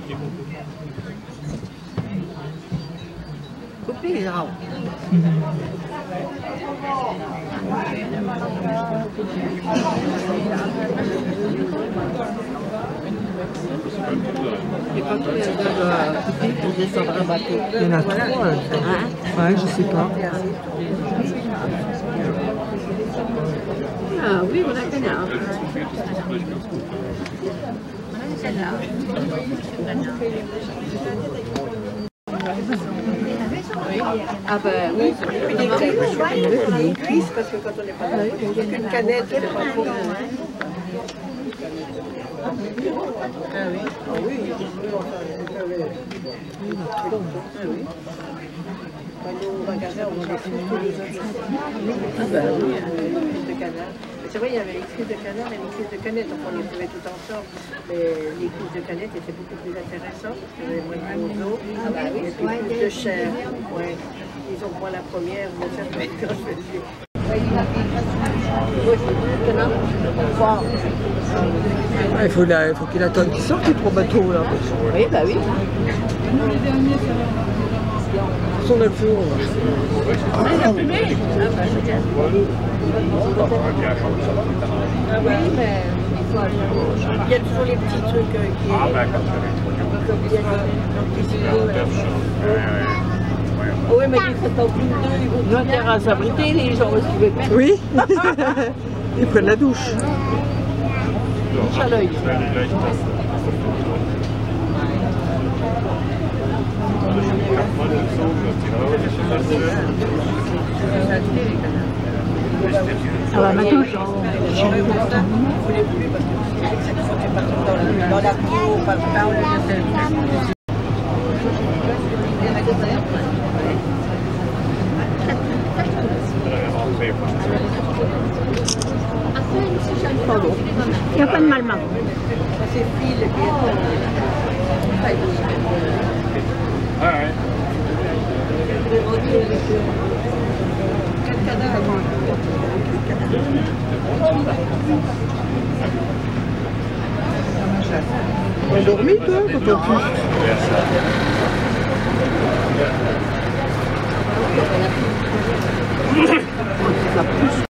Kopi rau. Et quand il y a de Kopi pour descendre un bateau. Il y en a trois. Hein? Ouais, je sais pas. Ah oui, on a canard. Ah ben oui, c'est des cuisses parce que quand on n'est pas là, il n'y a qu'une canette, c'est pas trop. Ah oui. Ah oui. Au magasin, on vend des frites tous les jours. Ah ben oui, les frites de canard. C'est vrai, il y avait les frites de canard et les frites de canette, donc on les trouvait tout ensemble. Mais les frites de canette étaient beaucoup plus intéressantes parce qu'il y avait moins de gros os et puis plus de chair. Ouais. Ils ont moins la première, mais ça peut être quand je fais le Il faut qu'il attende qu'il sorte les trois bateaux là. Oui, bah oui. On a le feu. Ah, la fumée. Ah bah c'est bien. Ah oui, mais il y a toujours les petits trucs qui comme il y a oui, mais ils sont en plus de deux, ils vont nous intérêt à s'abriter les gens aussi. Oui. Ils prennent la douche. Douche à l'œil. Ça va, ma touche. Dans la cour, pas dans le Pardon. Il n'y a pas de mal, maman. c'est fil et puis On a dormi toi quand on